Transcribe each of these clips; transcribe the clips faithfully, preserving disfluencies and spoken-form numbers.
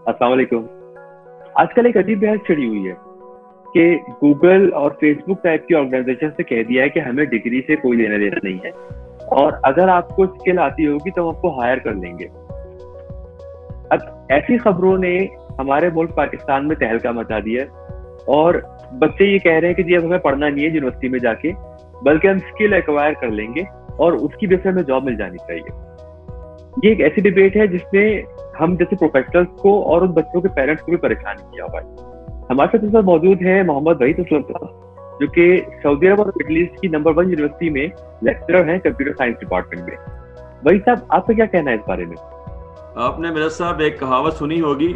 अस्सलाम वालेकुम। आजकल एक अजीब बहस छिड़ी हुई है कि गूगल और फेसबुक टाइप की ऑर्गेनाइजेशन से कह दिया है कि हमें डिग्री से कोई लेना देना नहीं है, और अगर आपको स्किल आती होगी तो हम आपको हायर कर लेंगे। अब ऐसी खबरों ने हमारे मुल्क पाकिस्तान में तहलका मचा दिया है, और बच्चे ये कह रहे हैं कि जी अब हमें पढ़ना नहीं है यूनिवर्सिटी में जाके, बल्कि हम स्किल एक्वायर कर लेंगे और उसकी वजह से हमें जॉब मिल जानी चाहिए। ये एक ऐसी डिबेट है जिसमें हम जैसे प्रोफेशनल्स को और उन बच्चों के पेरेंट्स को भी परेशान किया हुआ है। हमारे साथ इस वक्त मौजूद है मोहम्मद वहीद असलम साहब, जो कि सऊदी अरब और मिडिल ईस्ट की नंबर वन यूनिवर्सिटी में लेक्चरर हैं कंप्यूटर साइंस डिपार्टमेंट में। वहीद साहब, आपका क्या कहना है इस बारे में? आपने मेरे साहब एक कहावत सुनी होगी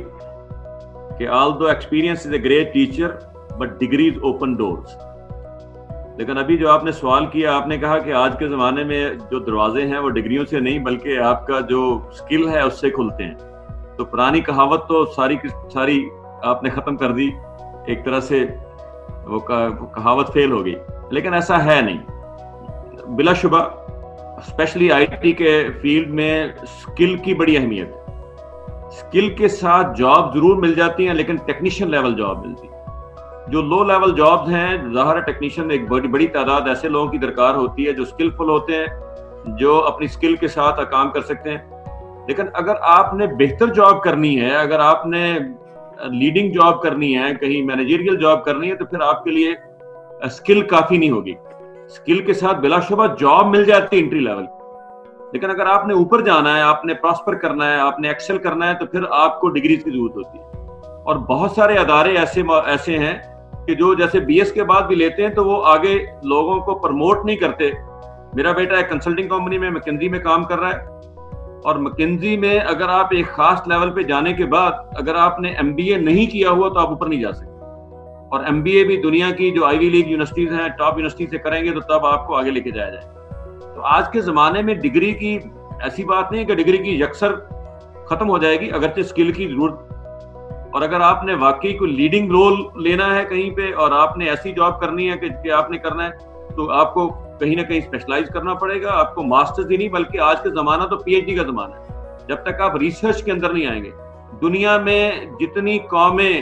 कि although experience is a great teacher but degrees open doors. लेकिन अभी जो आपने सवाल किया, आपने कहा कि आज के ज़माने में जो दरवाजे हैं वो डिग्रियों से नहीं बल्कि आपका जो स्किल है उससे खुलते हैं। तो पुरानी कहावत तो सारी की सारी आपने ख़त्म कर दी, एक तरह से वो कहावत फेल हो गई। लेकिन ऐसा है नहीं। बिलाशुबा स्पेशली आईटी के फील्ड में स्किल की बड़ी अहमियत है। स्किल के साथ जॉब ज़रूर मिल जाती हैं, लेकिन टेक्नीशियन लेवल जॉब मिलती है। जो लो लेवल जॉब्स हैं, ज़ाहिर टेक्नीशियन एक बड़ी बड़ी तादाद ऐसे लोगों की दरकार होती है जो स्किलफुल होते हैं, जो अपनी स्किल के साथ काम कर सकते हैं। लेकिन अगर आपने बेहतर जॉब करनी है, अगर आपने लीडिंग जॉब करनी है, कहीं मैनेजरियल जॉब करनी है, तो फिर आपके लिए स्किल काफ़ी नहीं होगी। स्किल के साथ बिलाशुबा जॉब मिल जाती है एंट्री लेवल, लेकिन अगर आपने ऊपर जाना है, आपने प्रॉस्पर करना है, आपने एक्सेल करना है, तो फिर आपको डिग्रीज की जरूरत होती है। और बहुत सारे अदारे ऐसे ऐसे हैं कि जो जैसे बीएस के बाद भी लेते हैं तो वो आगे लोगों को प्रमोट नहीं करते। मेरा बेटा एक कंसल्टिंग कंपनी में मैकेंजी में काम कर रहा है, और मैकेंजी में अगर आप एक खास लेवल पे जाने के बाद अगर आपने एमबीए नहीं किया हुआ तो आप ऊपर नहीं जा सकते। और एमबीए भी दुनिया की जो आईवी लीग यूनिवर्सिटीज हैं, टॉप यूनिवर्सिटी से करेंगे तो तब आपको आगे लेके जाया जाए। तो आज के ज़माने में डिग्री की ऐसी बात नहीं है कि डिग्री की यकसर ख़त्म हो जाएगी, अगरचे स्किल की ज़रूरत। और अगर आपने वाकई कोई लीडिंग रोल लेना है कहीं पे, और आपने ऐसी जॉब करनी है कि, कि आपने करना है, तो आपको कहीं ना कहीं स्पेशलाइज करना पड़ेगा। आपको मास्टर्स ही नहीं बल्कि आज के ज़माना तो पीएचडी का ज़माना है। जब तक आप रिसर्च के अंदर नहीं आएंगे, दुनिया में जितनी कौमें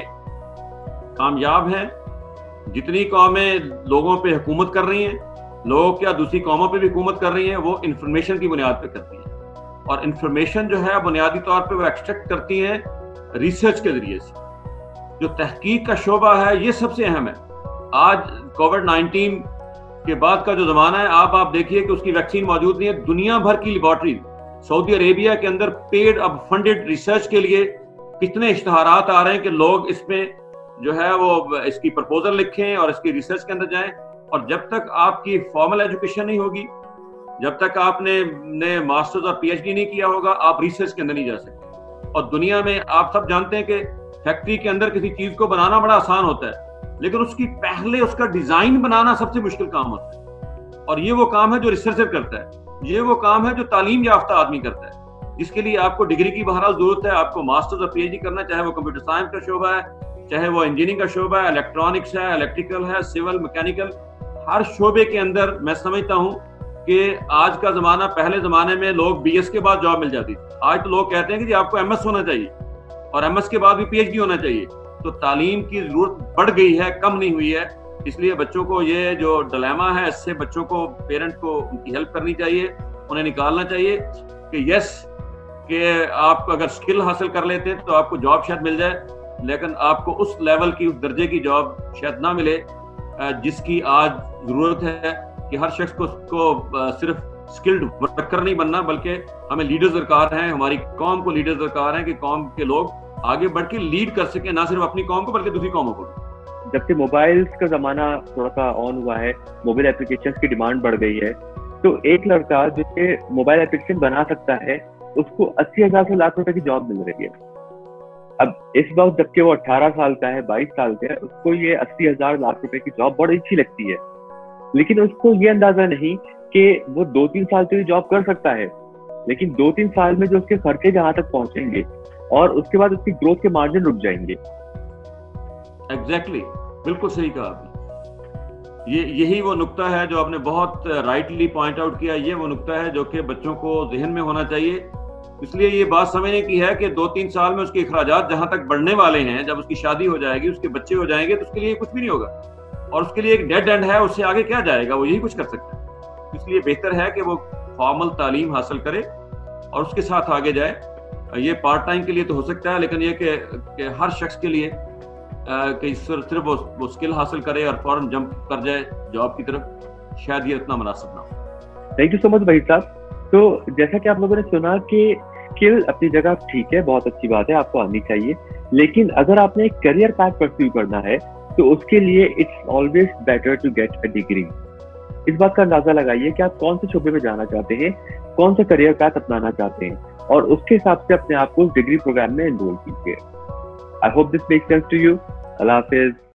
कामयाब हैं, जितनी कौमें लोगों पे हुकूमत कर रही हैं, लोग क्या दूसरी कौमों पे भी हुकूमत कर रही हैं, वो इंफॉर्मेशन की बुनियाद पे करती हैं। और इंफॉर्मेशन जो है बुनियादी तौर पे वो एक्सट्रैक्ट करती हैं रिसर्च के जरिए से। जो तहकीक का शोबा है ये सबसे अहम है। आज कोविड नाइनटीन के बाद का जो जमाना है, आप आप देखिए कि उसकी वैक्सीन मौजूद नहीं है। दुनिया भर की लेबॉर्ट्री सऊदी अरेबिया के अंदर पेड अब फंडेड रिसर्च के लिए कितने इश्तहारात आ रहे हैं कि लोग इसमें जो है वो इसकी प्रपोजल लिखें और इसकी रिसर्च के अंदर जाएं। और जब तक आपकी फॉर्मल एजुकेशन नहीं होगी, जब तक आपने ने मास्टर्स और पीएचडी नहीं किया होगा, आप रिसर्च के अंदर नहीं जा सकते। और दुनिया में आप सब जानते हैं कि फैक्ट्री के अंदर किसी चीज को बनाना बड़ा आसान होता है, लेकिन उसकी पहले उसका डिजाइन बनाना सबसे मुश्किल काम होता है। और ये वो काम है जो रिसर्चर करता है, ये वो काम है जो तालीम याफ्ता आदमी करता है, जिसके लिए आपको डिग्री की बहरहाल जरूरत है। आपको मास्टर्स और पीएचडी करना, चाहे वो कंप्यूटर साइंस का शोबा है, चाहे वो इंजीनियरिंग का शोबा है, इलेक्ट्रॉनिक्स है, इलेक्ट्रिकल है, सिविल, मैकेनिकल, हर शोबे के अंदर मैं समझता हूँ कि आज का जमाना, पहले जमाने में लोग बीएस के बाद जॉब मिल जाती थी, आज तो लोग कहते हैं कि जी आपको एमएस होना चाहिए और एमएस के बाद भी पीएचडी होना चाहिए। तो तालीम की जरूरत बढ़ गई है, कम नहीं हुई है। इसलिए बच्चों को ये जो डिलेमा है, इससे बच्चों को, पेरेंट को उनकी हेल्प करनी चाहिए, उन्हें निकालना चाहिए कि यस कि आप अगर स्किल हासिल कर लेते हैं तो आपको जॉब शायद मिल जाए, लेकिन आपको उस लेवल की, उस दर्जे की जॉब शायद ना मिले जिसकी आज जरूरत है। कि हर शख्स को, को सिर्फ स्किल्ड वर्कर नहीं बनना, बल्कि हमें लीडर्स दरकार हैं, हमारी कौम को लीडर्स दरकार हैं कि कौम के लोग आगे बढ़ के लीड कर सकें, ना सिर्फ अपनी कौम को बल्कि दूसरी कौमों को। जब से मोबाइल्स का जमाना थोड़ा सा ऑन हुआ है, मोबाइल एप्लीकेशंस की डिमांड बढ़ गई है, तो एक लड़का जो कि मोबाइल एप्लीकेशन बना सकता है, उसको अस्सी हजार से लाख रुपए की जॉब मिल रही है। अब इस वक्त जबकि वो अठारह साल का है, बाईस साल का है, उसको ये अस्सी हजार लाख रुपए की जॉब बड़ी अच्छी लगती है, लेकिन उसको ये अंदाजा नहीं कि वो दो तीन साल से जॉब कर सकता है, लेकिन दो तीन साल में जो उसके खर्चे जहां तक पहुंचेंगे और उसके बाद उसकी ग्रोथ के मार्जिन रुक जाएंगे। एग्जैक्टली exactly, बिल्कुल सही कहा आपने। ये यही वो नुक्ता है जो आपने बहुत राइटली पॉइंट आउट किया। ये वो नुक्ता है जो कि बच्चों को जहन में होना चाहिए اس لیے یہ بات سمجھنے کی ہے کہ دو تین سال میں اس کے اخراجات جہاں تک بڑھنے والے ہیں، جب اس کی شادی ہو جائے گی، اس کے بچے ہو جائیں گے، تو اس کے لیے کچھ بھی نہیں ہوگا، اور اس کے لیے ایک ڈیڈ اینڈ ہے، اس سے آگے کیا جائے گا، وہ یہی کچھ کر سکتا ہے۔ اس لیے بہتر ہے کہ وہ فارمل تعلیم حاصل کرے اور اس کے ساتھ آگے جائے۔ یہ پارٹ ٹائم کے لیے تو ہو سکتا ہے، لیکن یہ کہ, کہ ہر شخص کے لیے کہ صرف وہ اسکل حاصل کرے اور فوراً جمپ کر جائے جاب کی طرف، شاید یہ اتنا مناسب نہ ہو۔ تھینک یو سو مچ بھائی صاحب۔ تو جیسا کہ آپ لوگوں نے سنا کہ اسکل اپنی جگہ ٹھیک ہے، بہت اچھی بات ہے، آپ کو آنی چاہیے، لیکن اگر آپ نے ایک کریئر پیتھ پرسیو کرنا ہے تو اس کے لیے it's always better to get a degree. اس بات کا اندازہ لگائیے کہ آپ کون سے شعبے میں جانا چاہتے ہیں، کون سا کریئر پیتھ اپنانا چاہتے ہیں، اور اس کے حساب سے اپنے آپ کو اس ڈگری پروگرام میں انرول کیجیے۔ I hope this make sense to you. اللہ حافظ۔